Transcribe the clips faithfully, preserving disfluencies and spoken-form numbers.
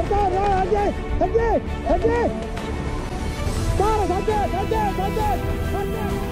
طار هديت هديت هديت طارت هديت هديت هديت هديت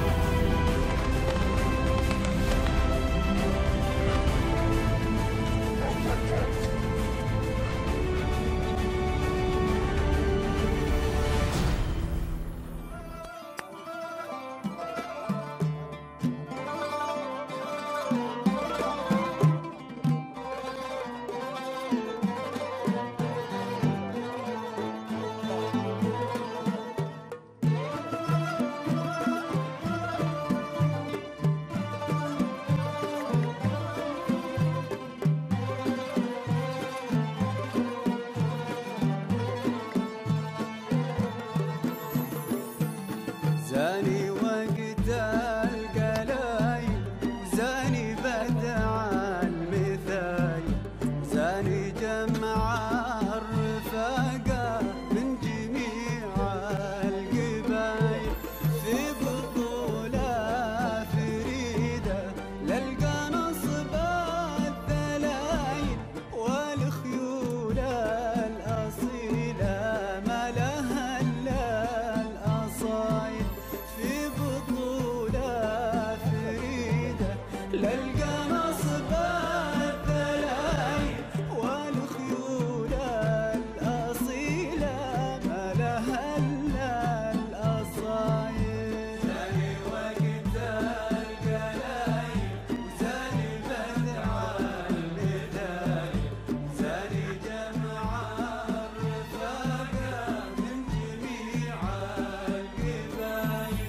زاني وقت القلايل وزاني بدع المثال زاني جمع الرفاقة من جميع القبايل في بطولة فريدة للقى نصب الدلايل والخيول الأصيلة ما لها إلا الأصايل في بطولة فريدة للقى نصب الدلايل والخيول الأصيلة ما لها إلا الأصايل زاني وقت القلايل وزاني بدع المثال زاني جمع الرفاقة من جميع القبايل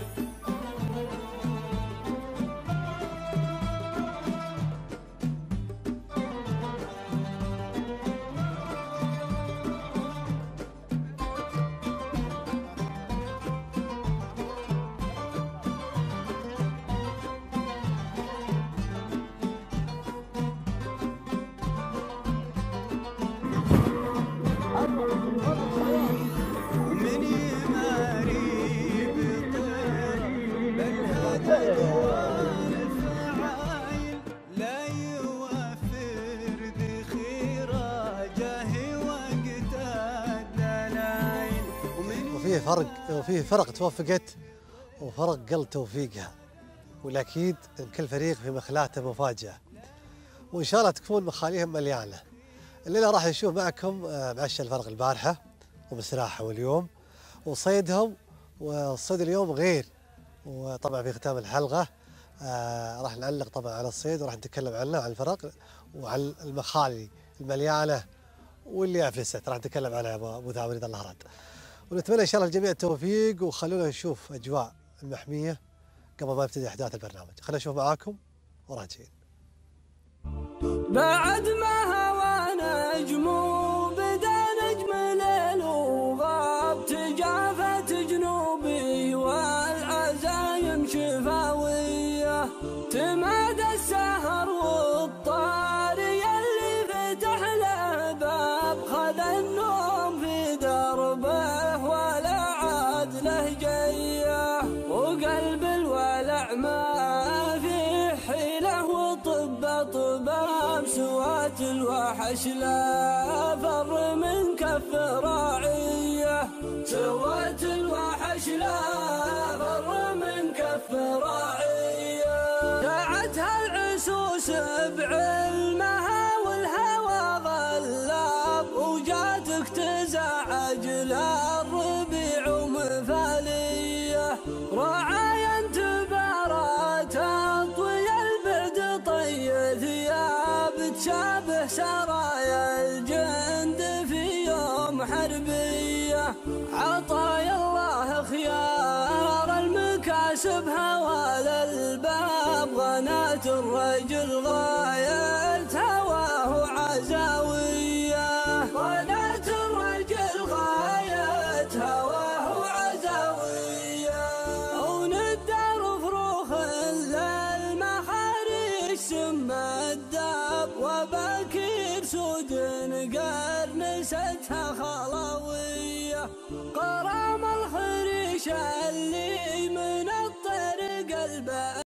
ومن يماري بطير بالهدد والفعايل لا يوفر بخيرة جاهي وقت الدلايل ومن وفيه فرق وفيه فرق توفقت وفرق قل توفيقها، والاكيد ان كل فريق في مخلاته مفاجاه، وان شاء الله تكون مخاليهم مليانه. الليله راح نشوف معكم معشى الفرق البارحه ومسراحهم اليوم وصيدهم، والصيد اليوم غير. وطبعا في ختام الحلقه آه راح نعلق طبعا على الصيد وراح نتكلم عنه عن الفرق وعن المخالي المليانه واللي افلست راح نتكلم عنها يا ابو ثامر اذا الله راد. ونتمنى ان شاء الله الجميع التوفيق، وخلونا نشوف اجواء المحميه قبل ما يبتدي احداث البرنامج. خلينا نشوف معاكم وراجعين. بعد ما هوى نجم بدا نجم ليل وغاب تجافت جنوبي والعزايم شفاويه تمادى السهر والطاري اللي فتح له باب خذ النوم في دربه ولا عاد له جيه وقلب الولع ما في حيله وطب طباب سوات الوحش لا فر من كف راعيه سوات الوحش لا فر من كف راعيه دعتها العسوس بعلمها والهوى غلاب وجاتك تزعج للربيع ومثاليه رعايا انتبارات اطوي البعد طي ثياب تشابه سرايا الجند في يوم حربيه عطايا الله خيار المكاسب هوى للباب غنات الرجل غاية هواه عزاويه غنات الرجل غاية هواه عزاويه وندار فروخ للمخارج سم الداب وباكير سود قرنستها خلاويه قرام الخريش اللي من الطريق البعيد